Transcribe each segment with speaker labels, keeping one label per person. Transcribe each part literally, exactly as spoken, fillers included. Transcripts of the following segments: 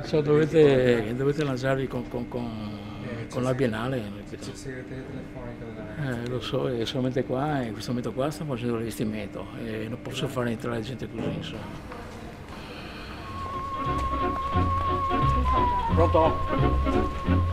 Speaker 1: So, dovete, dovete lanciarvi con, con, con, con la Biennale.
Speaker 2: C'è il segreterio telefonico della
Speaker 1: Eh, lo so, e solamente qua, in questo momento qua stiamo facendo l'investimento e non posso fare entrare gente così, insomma. Pronto?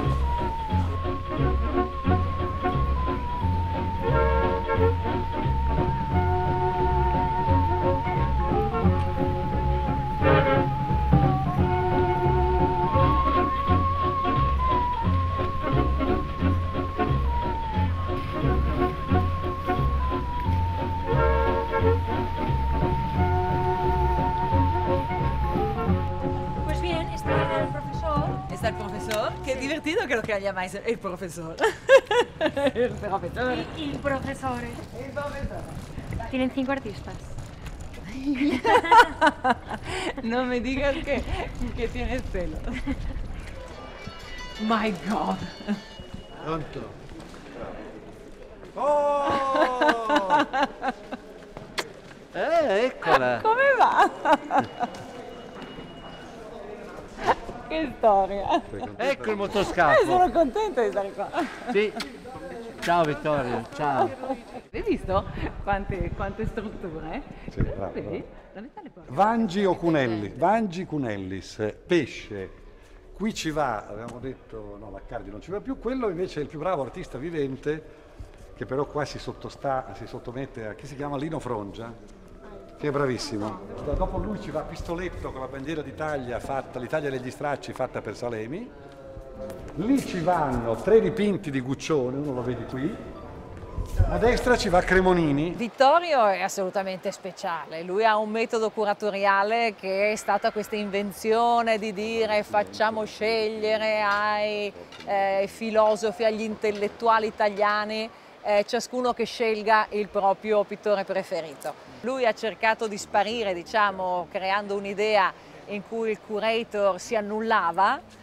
Speaker 3: Está el profesor, qué divertido que lo que llamáis el profesor. El profesor.
Speaker 4: Y el profesor.
Speaker 3: El profesor.
Speaker 4: Tienen cinco artistas.
Speaker 3: No me digas que, que tienes celos. My God.
Speaker 5: Pronto? Oh! Eh, eccola!
Speaker 3: Come va? Che storia!
Speaker 5: Ecco il
Speaker 3: Eh,
Speaker 5: motoscafo!
Speaker 3: sono contenta di stare qua.
Speaker 5: Sì. Ciao Vittorio, ciao!
Speaker 3: Hai visto quante, quante strutture?
Speaker 6: Sì, bravo,
Speaker 3: Vedi?
Speaker 6: bravo.
Speaker 3: Dove sta le porte?
Speaker 6: Vangi o Cunelli? Vangi Cunellis, pesce. Qui ci va, avevamo detto, no, l'Accardi non ci va più, quello invece è il più bravo artista vivente, che però qua si, sottostà, si sottomette a chi si chiama Lino Frongia, che è bravissimo. Dopo lui ci va Pistoletto con la bandiera d'Italia, fatta, l'Italia degli stracci fatta per Salemi. Lì ci vanno tre dipinti di Guccione, uno lo vedi qui. A destra ci va Cremonini.
Speaker 3: Vittorio è assolutamente speciale, lui ha un metodo curatoriale che è stata questa invenzione di dire facciamo scegliere ai eh, filosofi, agli intellettuali italiani, eh, ciascuno che scelga il proprio pittore preferito. Lui ha cercato di sparire, diciamo, creando un'idea in cui il curator si annullava,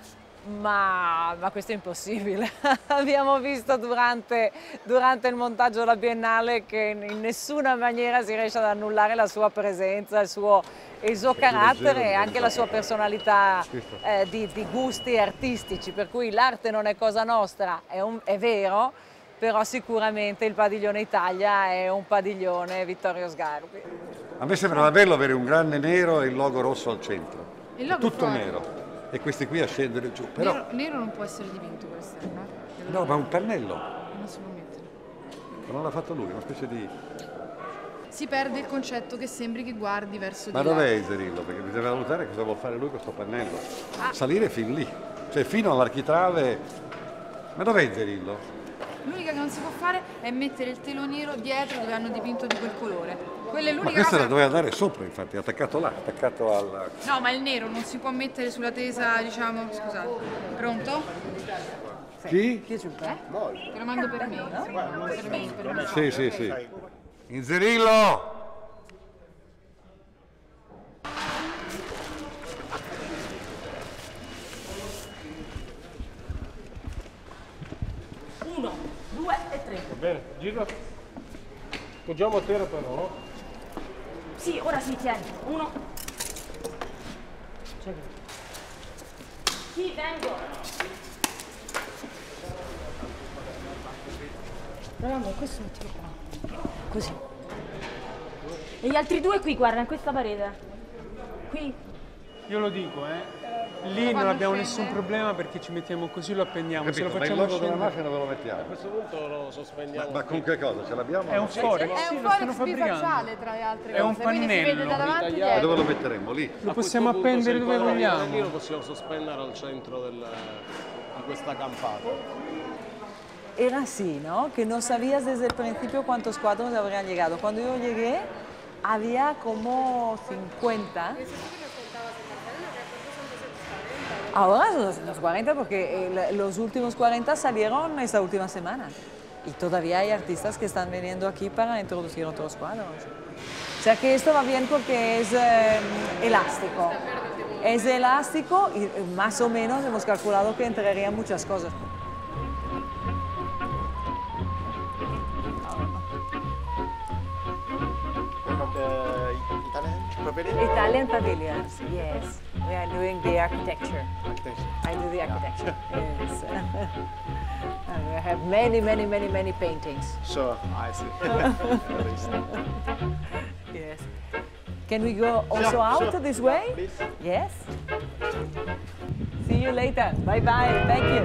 Speaker 3: Ma, ma questo è impossibile. Abbiamo visto durante, durante il montaggio della Biennale che in nessuna maniera si riesce ad annullare la sua presenza, il suo, il suo carattere e anche la sua personalità eh, di, di gusti artistici, per cui l'arte non è cosa nostra, è, un, è vero, però sicuramente il padiglione Italia è un padiglione Vittorio Sgarbi.
Speaker 6: A me sembrava bello avere un grande nero e il logo rosso al centro.
Speaker 7: Il logo
Speaker 6: Tutto
Speaker 7: fuori.
Speaker 6: nero. E questi qui a scendere giù. Però...
Speaker 7: Nero, nero non può essere dipinto questo, no?
Speaker 6: No, ma un pennello.
Speaker 7: Non si può mettere.
Speaker 6: Ma non l'ha fatto lui, una specie di...
Speaker 7: Si perde il concetto che sembri che guardi verso
Speaker 6: Ma
Speaker 7: di là.
Speaker 6: dov'è Iserillo? Perché bisogna valutare cosa vuol fare lui con questo pannello.
Speaker 7: Ah.
Speaker 6: Salire fin lì. Cioè fino all'architrave. Ma dov'è Iserillo?
Speaker 7: L'unica che non si può fare è mettere il telo nero dietro dove hanno dipinto di quel colore. Quella è
Speaker 6: Ma
Speaker 7: l'unica
Speaker 6: questo
Speaker 7: cosa...
Speaker 6: la doveva andare sopra, infatti, attaccato là, attaccato al...
Speaker 7: No, ma il nero non si può mettere sulla tesa, diciamo, scusate. Pronto?
Speaker 6: Chi?
Speaker 3: Chi è sul
Speaker 7: Eh? Te lo mando per me, no? Per me, per me.
Speaker 6: Sì, sì, sì. Inzerillo!
Speaker 8: Uno, due e tre.
Speaker 9: Va bene, gira. Poggiamo a terra però, no?
Speaker 8: Sì, ora sì, tieni. Uno. Sì, vengo. No, no, no, questo mettilo qua. Così. E gli altri due qui, guarda, in questa parete. Qui.
Speaker 2: Io lo dico, eh. Lì non abbiamo nessun problema perché ci mettiamo così, lo appendiamo.
Speaker 6: Capito,
Speaker 2: Se lo
Speaker 6: ma il
Speaker 2: facciamo
Speaker 6: logo della
Speaker 2: scendere...
Speaker 6: mafia dove lo mettiamo?
Speaker 9: A questo punto lo sospendiamo.
Speaker 6: Ma, ma con che cosa? Ce l'abbiamo?
Speaker 2: È un forex,
Speaker 7: È
Speaker 2: sì,
Speaker 7: un
Speaker 2: lo stanno
Speaker 7: forex
Speaker 2: fabbricando.
Speaker 7: bifacciale tra le altre
Speaker 2: È un
Speaker 7: cose, quindi si vede
Speaker 2: pannello.
Speaker 7: da davanti e
Speaker 6: E
Speaker 7: dietro.
Speaker 6: dove lo metteremo? Lì?
Speaker 2: Lo possiamo appendere dove vogliamo.
Speaker 9: Io lo possiamo sospendere al centro del, di questa campata.
Speaker 3: Era así, ¿no? Que no sabías desde el principio cuántos cuadros habrían llegado. Cuando yo llegué, había como cincuenta. Ahora son doscientos cuarenta porque eh, los últimos cuarenta salieron esta última semana. Y todavía hay artistas que están viniendo aquí para introducir otros cuadros. O sea que esto va bien porque es eh, elástico. Es elástico y más o menos hemos calculado que entrarían muchas cosas.
Speaker 10: Italian Pavilion?
Speaker 3: Italian pavilions, yes. We are doing the architecture. I do the architecture. Yes. And we have many, many, many, many paintings.
Speaker 9: So, I see.
Speaker 3: Yes. Can we go also
Speaker 9: Sure,
Speaker 3: out
Speaker 9: sure.
Speaker 3: this way?
Speaker 9: Please.
Speaker 3: Yes. See you later. Bye bye. Thank you.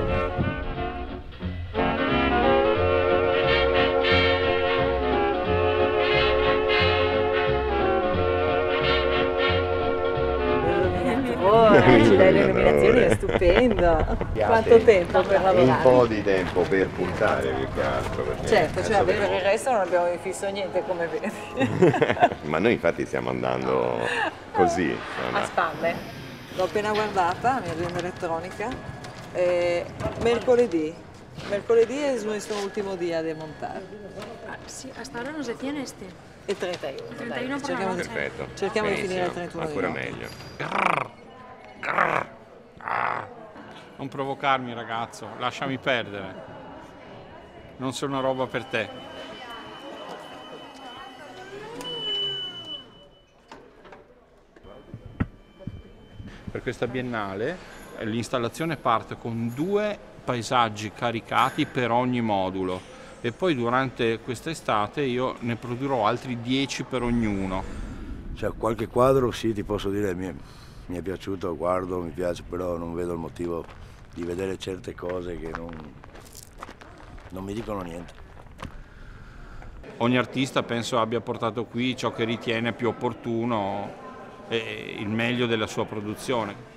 Speaker 3: Oh, ci dai le illuminazioni, è stupendo. Quanto tempo per lavorare?
Speaker 10: Un po' di tempo per puntare più che altro. Perché
Speaker 3: Certo, cioè
Speaker 10: adesso
Speaker 3: per il resto non abbiamo fisso niente, come vedi.
Speaker 10: Ma noi infatti stiamo andando così. insomma.
Speaker 3: A spalle. L'ho appena guardata, la mia agenda elettronica. Eh, mercoledì. Mercoledì è il nostro ultimo dia di montare.
Speaker 4: Ah, sí, hasta ahora nos decían este.
Speaker 3: Il trentuno.
Speaker 4: Il trentuno per la
Speaker 3: cerchiamo,
Speaker 4: notte.
Speaker 10: Perfetto.
Speaker 3: cerchiamo di
Speaker 10: Benissimo,
Speaker 3: finire il trentuno di
Speaker 10: ancora
Speaker 3: notte.
Speaker 10: meglio.
Speaker 2: Non provocarmi, ragazzo, lasciami perdere. Non sono una roba per te. Per questa biennale eh, l'installazione parte con due paesaggi caricati per ogni modulo e poi durante quest'estate io ne produrrò altri dieci per ognuno.
Speaker 11: Cioè, qualche quadro sì, ti posso dire, mi è, mi è piaciuto, guardo, mi piace, però non vedo il motivo di vedere certe cose che non, non mi dicono niente.
Speaker 2: Ogni artista penso abbia portato qui ciò che ritiene più opportuno e il meglio della sua produzione.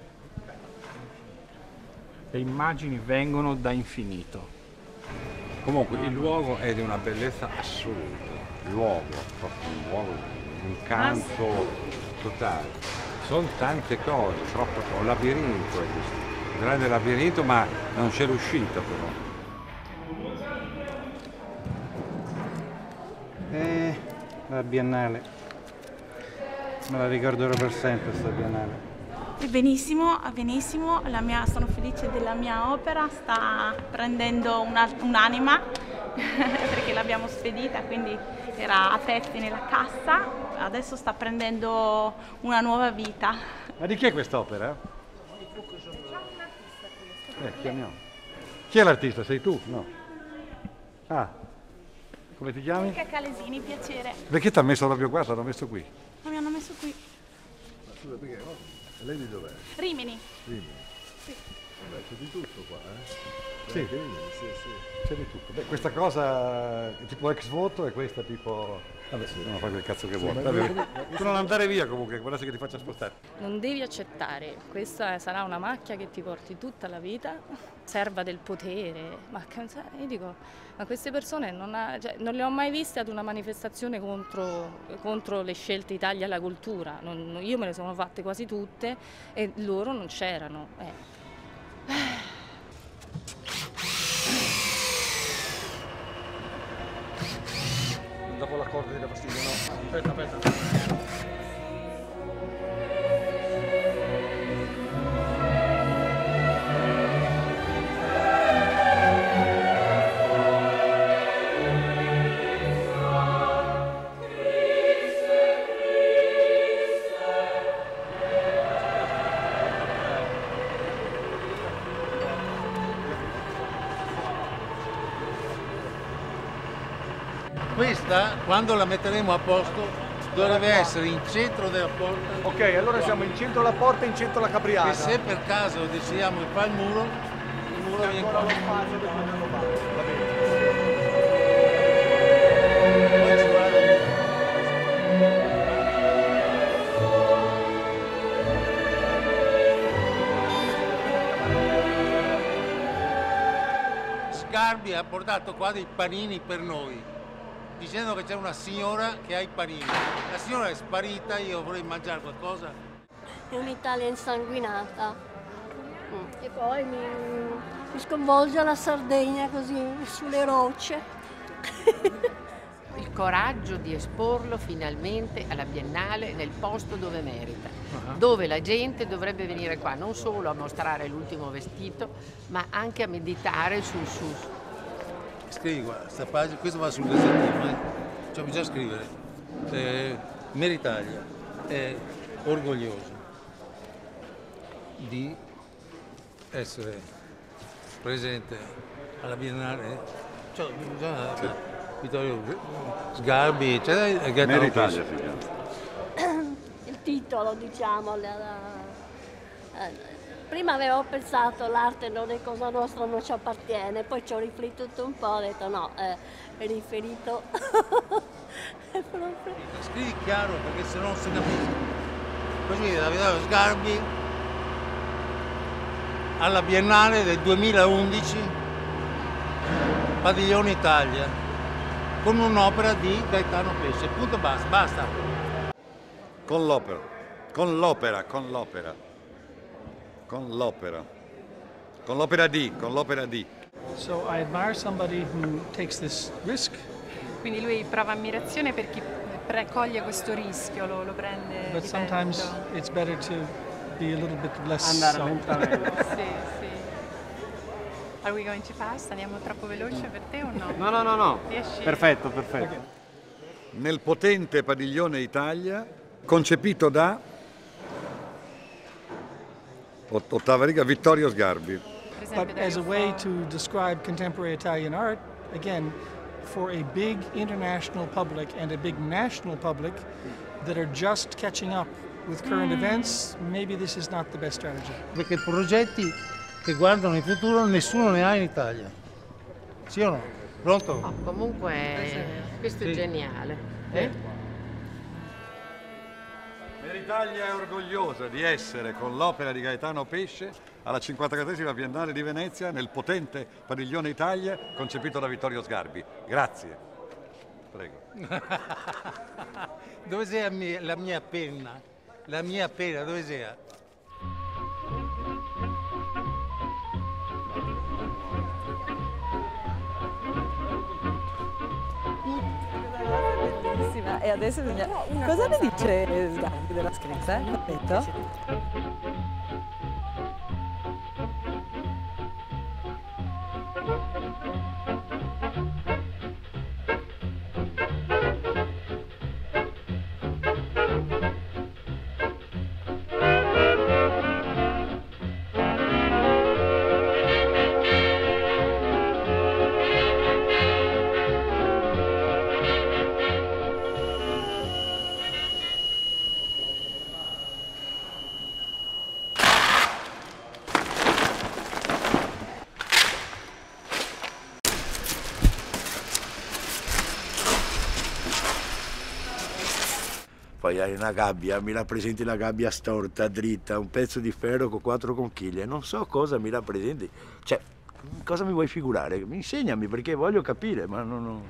Speaker 2: Le immagini vengono da infinito.
Speaker 6: Comunque il luogo è di una bellezza assoluta, il luogo, proprio un luogo, un canto totale. Sono tante cose, troppo, un labirinto è questo, un grande labirinto, ma non c'è l'uscita però.
Speaker 5: Eh, la biennale, me la ricorderò per sempre sta biennale.
Speaker 12: Benissimo, benissimo, la mia, sono felice della mia opera, sta prendendo un'anima perché l'abbiamo spedita, quindi era a pezzi nella cassa, adesso sta prendendo una nuova vita.
Speaker 6: Ma di chi è quest'opera? Eh, chiamiamo. Chi è l'artista? Sei tu? No. Ah, come ti chiami?
Speaker 12: Mica Calesini, piacere.
Speaker 6: Perché ti ha messo proprio qua? Ti hanno messo qui?
Speaker 12: Ma mi hanno messo qui.
Speaker 11: Scusa, perché? Oh, lei di dov'è?
Speaker 12: Rimini.
Speaker 11: Rimini.
Speaker 12: Sì.
Speaker 11: Vabbè, c'è di tutto qua, eh?
Speaker 6: Sì.
Speaker 11: Rimini, sì, sì.
Speaker 6: C'è di tutto. Beh, questa cosa è tipo ex voto e questa tipo... Vabbè, sì, non fa quel cazzo che vuoi. Vabbè. Tu non andare via comunque, guarda che ti faccia spostare.
Speaker 13: Non devi accettare, questa sarà una macchia che ti porti tutta la vita, serva del potere, ma io dico, ma queste persone non, ha, cioè, non le ho mai viste ad una manifestazione contro, contro le scelte Italia alla cultura, non, io me le sono fatte quasi tutte e loro non c'erano. Eh.
Speaker 6: Dopo l'accordo di da fastidio, no? Aspetta, aspetta.
Speaker 14: Questa, quando la metteremo a posto, dovrebbe essere in centro della porta.
Speaker 15: Ok, allora siamo in centro alla porta e in centro alla capriata.
Speaker 14: E se per caso decidiamo di fare il muro, il muro viene qua.
Speaker 15: Lo spazio per poterlo fare. Va bene.
Speaker 14: Sgarbi ha portato qua dei panini per noi, dicendo che c'è una signora che ha i panini. La signora è sparita, io vorrei mangiare qualcosa.
Speaker 16: È un'Italia insanguinata. Mm. E poi mi, mi sconvolge la Sardegna così, sulle rocce.
Speaker 17: Il coraggio di esporlo finalmente alla Biennale nel posto dove merita, uh-huh. dove la gente dovrebbe venire qua non solo a mostrare l'ultimo vestito, ma anche a meditare sul su.
Speaker 14: Scrivi qua, sta pagina, questo va sul gazzettino, eh? Cioè bisogna scrivere. Eh, Meritalia è orgoglioso di essere presente alla Biennale, cioè, bisogna, sì. Vittorio Sgarbi, eccetera, e Gaetano
Speaker 6: Meritalia,
Speaker 14: Pesce.
Speaker 16: Il titolo, diciamo, la, la, eh, prima avevo pensato l'arte non è cosa nostra, non ci appartiene, poi ci ho riflettuto un po', ho detto no, eh, è riferito. È proprio...
Speaker 14: Scrivi chiaro perché se no non si capisce. Così da Vittorio Sgarbi alla Biennale del duemilaundici, Padiglione Italia, con un'opera di Gaetano Pesce, punto basta, basta.
Speaker 6: Con l'opera, con l'opera, con l'opera, con l'opera, con l'opera di, con l'opera di.
Speaker 18: So I admire somebody who takes this risk.
Speaker 19: Quindi lui prova ammirazione per chi coglie questo rischio, lo, lo prende
Speaker 18: But
Speaker 19: di
Speaker 18: sometimes
Speaker 19: petto.
Speaker 18: it's better to be a little bit less.
Speaker 19: Andare
Speaker 18: so.
Speaker 19: lentamente. Sì, sì. Are we going too fast? Andiamo troppo veloce per te o no?
Speaker 5: No, no, no, no.
Speaker 19: Riesci?
Speaker 5: Perfetto, perfetto.
Speaker 6: Nel potente Padiglione Italia, concepito da, ottava riga, Vittorio Sgarbi.
Speaker 18: But as a way to describe contemporary Italian art, again, for a big international public and a big national public that are just catching up with current
Speaker 14: Mm.
Speaker 18: events, maybe this is not the best strategy.
Speaker 14: Perché progetti che guardano il futuro nessuno ne ha in Italia. Sì o no? Pronto?
Speaker 17: No, comunque questo
Speaker 14: Sì.
Speaker 17: è geniale. Eh?
Speaker 6: Meritalia è orgogliosa di essere con l'opera di Gaetano Pesce alla cinquantaquattresima Biennale di Venezia nel potente Padiglione Italia concepito da Vittorio Sgarbi. Grazie. Prego.
Speaker 14: Dove sia la mia, la mia penna? La mia penna, dove sia?
Speaker 3: Bellissima. E adesso bisogna... Cosa ne dice Sgarbi della scritta? Eh? Aspetta.
Speaker 11: Poi hai una gabbia, mi rappresenti la gabbia storta, dritta, un pezzo di ferro con quattro conchiglie, non so cosa mi rappresenti, cioè, cosa mi vuoi figurare? Insegnami perché voglio capire, ma non... non...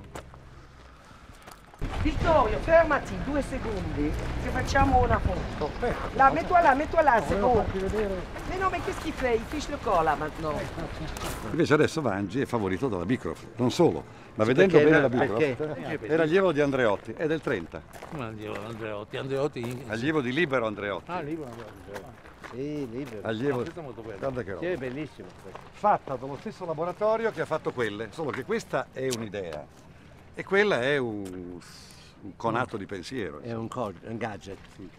Speaker 20: Vittorio, fermati due secondi, che facciamo una foto. Là, mets-toi là, mets-toi là, c'est bon. Mais non, mais qu'est-ce qu'il fait? Il fiche le cola maintenant.
Speaker 6: Invece adesso Vangi è favorito dalla Bicroft, non solo, ma vedendo
Speaker 14: Perché?
Speaker 6: bene la
Speaker 14: Perché?
Speaker 6: Bicroft, era allievo di Andreotti, è del trenta.
Speaker 14: Come allievo Andreotti? Andreotti?
Speaker 6: Allievo di Libero Andreotti.
Speaker 14: Ah, libero Andreotti.
Speaker 9: Sì, libero.
Speaker 6: Allievo...
Speaker 9: No, questo è molto bello.
Speaker 6: Guarda che roba.
Speaker 9: Sì, è bellissimo.
Speaker 6: Fatta dallo stesso laboratorio che ha fatto quelle, solo che questa è un'idea e quella è un, un conato di pensiero.
Speaker 9: È un, un gadget.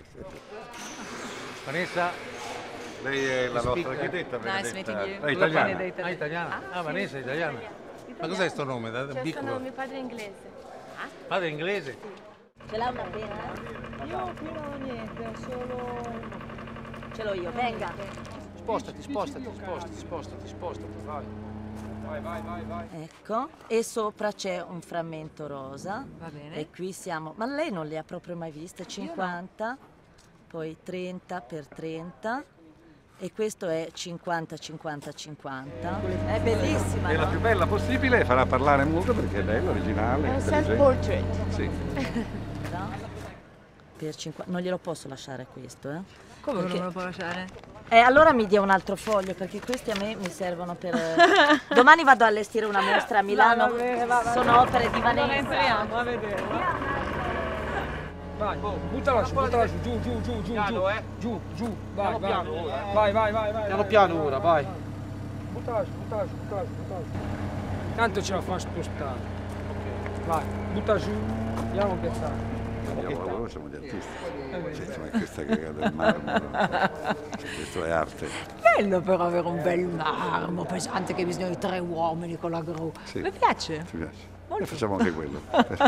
Speaker 14: Vanessa?
Speaker 6: Lei è la nostra
Speaker 14: Speaker.
Speaker 6: architetta,
Speaker 3: Nice meeting you.
Speaker 6: È italiana.
Speaker 3: Benedetta.
Speaker 14: Ah, italiana?
Speaker 3: Ah,
Speaker 14: Ah,
Speaker 3: sì.
Speaker 14: Vanessa è italiana. Ma cos'è sto nome? Da, da
Speaker 8: Cioè,
Speaker 14: piccolo?
Speaker 8: sono mio padre inglese.
Speaker 14: Padre inglese?
Speaker 3: Ce l'ha una pena? Io qui non ho niente, ho solo... Ce l'ho io, venga.
Speaker 9: Spostati, spostati, spostati, spostati, spostati, vai. Vai, vai, vai, vai.
Speaker 3: Ecco, e sopra c'è un frammento rosa.
Speaker 7: Va bene.
Speaker 3: E qui siamo... Ma lei non le ha proprio mai viste? cinquanta, poi trenta per trenta. E questo è cinquanta cinquanta cinquanta. È bellissima,
Speaker 6: È la
Speaker 3: no?
Speaker 6: più bella possibile, farà parlare molto perché è bella, originale.
Speaker 3: È un
Speaker 6: intelligente.
Speaker 3: self-portrait.
Speaker 6: Sì.
Speaker 3: No? Per cinquanta... Non glielo posso lasciare questo, eh?
Speaker 7: Come
Speaker 3: Perché-
Speaker 7: non me lo può lasciare?
Speaker 3: Eh, allora mi dia un altro foglio, perché questi a me mi servono per... Domani vado a allestire una mostra a Milano,
Speaker 7: No, va bene, va, va.
Speaker 3: sono opere di
Speaker 7: Non
Speaker 3: Vanessa.
Speaker 7: entriamo, a vedere.
Speaker 15: Vai, buttala su, buttala su, giù, giù, giù, giù, giù,
Speaker 9: eh.
Speaker 15: giù, giù, vai,
Speaker 9: Piano
Speaker 15: vai,
Speaker 9: piano ora, eh.
Speaker 15: vai, vai, vai, vai,
Speaker 9: Piano
Speaker 15: vai.
Speaker 9: piano ora, vai.
Speaker 15: Buttala su, buttala su, buttala su, buttala su. Tanto ce la fa spostare. Vai, butta giù, andiamo a piazzare.
Speaker 6: Andiamo a lavoro, siamo gli artisti. Cioè, insomma, questa che è del marmo, questo è arte.
Speaker 3: Bello però avere un bel marmo pesante che bisogna di tre uomini con la gru.
Speaker 6: Sì.
Speaker 3: Mi piace?
Speaker 6: Ci piace. E facciamo anche quello.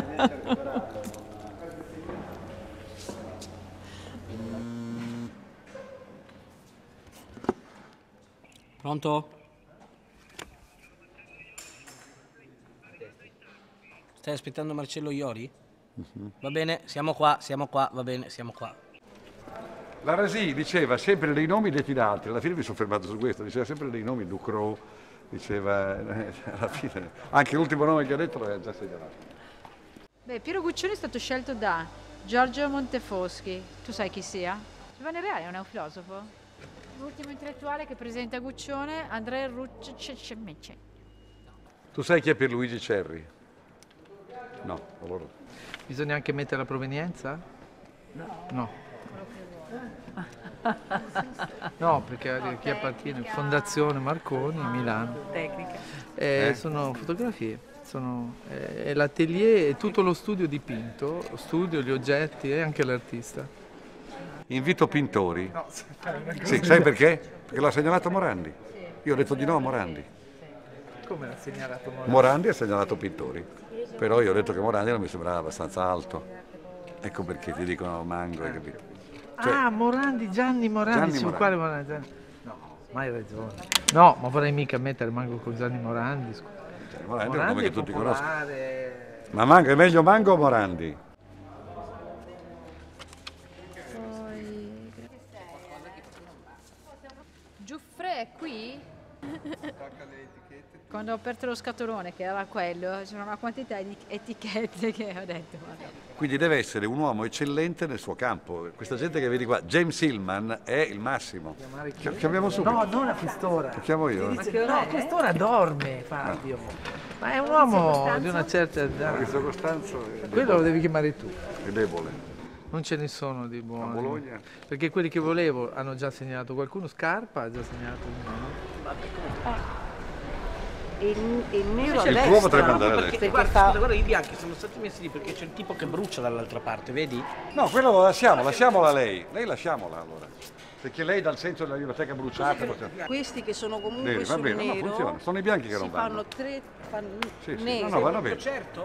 Speaker 21: Pronto? Stai aspettando Marcello Iori?
Speaker 6: Uh-huh.
Speaker 21: Va bene, siamo qua, siamo qua, va bene, siamo qua.
Speaker 6: La Rasi diceva sempre dei nomi detti da altri, alla fine mi sono fermato su questo, diceva sempre dei nomi, Ducrot, diceva, eh, alla fine, anche l'ultimo nome che ha detto l'aveva già segnalato.
Speaker 7: Beh, Piero Guccione è stato scelto da Giorgio Montefoschi. Tu sai chi sia? Giovanni Reale non è un filosofo? L'ultimo intellettuale che presenta Guccione, Andrea Rucci.
Speaker 6: Tu sai chi è Pierluigi Cerri? No, allora.
Speaker 9: Bisogna anche mettere la provenienza?
Speaker 7: No.
Speaker 9: No. No, perché a chi appartiene? Fondazione Marconi, Milano.
Speaker 7: Tecnica.
Speaker 9: Eh,
Speaker 6: Eh?
Speaker 9: Sono fotografie, sono eh, l'atelier e tutto lo studio dipinto, lo studio, gli oggetti e anche l'artista.
Speaker 6: Invito pittori. Sì, sai perché? Perché l'ha segnalato Morandi. Io ho detto di no a Morandi.
Speaker 9: Come l'ha segnalato Morandi?
Speaker 6: Morandi ha segnalato pittori, però io ho detto che Morandi non mi sembrava abbastanza alto. Ecco perché ti dicono Mango, hai capito? Cioè,
Speaker 9: Ah, Morandi, Gianni Morandi,
Speaker 6: Gianni
Speaker 9: su
Speaker 6: Morandi.
Speaker 9: quale Morandi? Gianni- No, mai ragione. No, ma vorrei mica mettere Mango con Gianni Morandi. scusa.
Speaker 6: Morandi è un nome che tutti conoscono.
Speaker 9: popolare.
Speaker 6: Ma Mango, è meglio Mango o Morandi?
Speaker 7: Giuffre è qui? Quando ho aperto lo scatolone, che era quello, c'era una quantità di etichette che ho detto, guarda.
Speaker 6: Quindi deve essere un uomo eccellente nel suo campo. Questa gente che vedi qua, James Hillman è il massimo. Chi- Chiamiamo subito.
Speaker 9: No, non a quest'ora.
Speaker 6: Lo chiamo io?
Speaker 9: Ti
Speaker 6: eh?
Speaker 9: dice, no, a quest'ora dorme Fabio. Ma è un uomo di una certa età.
Speaker 6: Maurizio Costanzo è
Speaker 9: Quello lo devi chiamare tu.
Speaker 6: È debole.
Speaker 9: Non ce ne sono di buoni.
Speaker 6: A Bologna?
Speaker 9: Perché quelli che volevo hanno già segnalato qualcuno. Scarpa ha già segnalato uno, no?
Speaker 8: Il, il nero
Speaker 21: Invece
Speaker 8: a
Speaker 6: Il
Speaker 8: destra.
Speaker 6: tuo potrebbe andare a
Speaker 21: Perché,
Speaker 6: destra.
Speaker 21: guarda,
Speaker 8: fa-
Speaker 21: scusa, guarda, i bianchi sono stati messi lì perché c'è il tipo che brucia dall'altra parte, vedi?
Speaker 6: No, quello lo lasciamo, lasciamola lei. Lei lasciamola allora. Perché lei dà il senso della biblioteca bruciata. possiamo-
Speaker 8: Questi che sono comunque
Speaker 6: Bene, va
Speaker 8: sul
Speaker 6: bene, no,
Speaker 8: nero
Speaker 6: funziona. Sono i bianchi che
Speaker 8: si
Speaker 6: non vanno.
Speaker 8: fanno tre fanno
Speaker 6: Sì, sì.
Speaker 8: nero.
Speaker 6: No, no, vanno bene.
Speaker 21: Certo.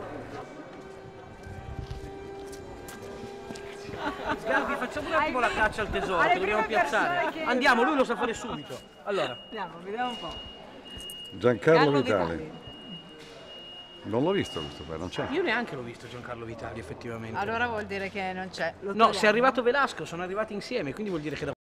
Speaker 21: Sgarbi, facciamo un attimo la caccia al tesoro,
Speaker 7: alle
Speaker 21: che dobbiamo
Speaker 7: prime persone
Speaker 21: piazzare.
Speaker 7: che-
Speaker 21: Andiamo, lui lo sa fare subito. Allora.
Speaker 7: Andiamo, vediamo un po'.
Speaker 6: Giancarlo
Speaker 7: Carlo
Speaker 6: Vitali.
Speaker 7: Vitali.
Speaker 6: Non l'ho visto questo qua, non c'è.
Speaker 21: Io neanche l'ho visto Giancarlo Vitali, effettivamente.
Speaker 7: Allora vuol dire che non c'è. Lo
Speaker 21: No,
Speaker 7: togliamo.
Speaker 21: se è arrivato Velasco, sono arrivati insieme, quindi vuol dire che da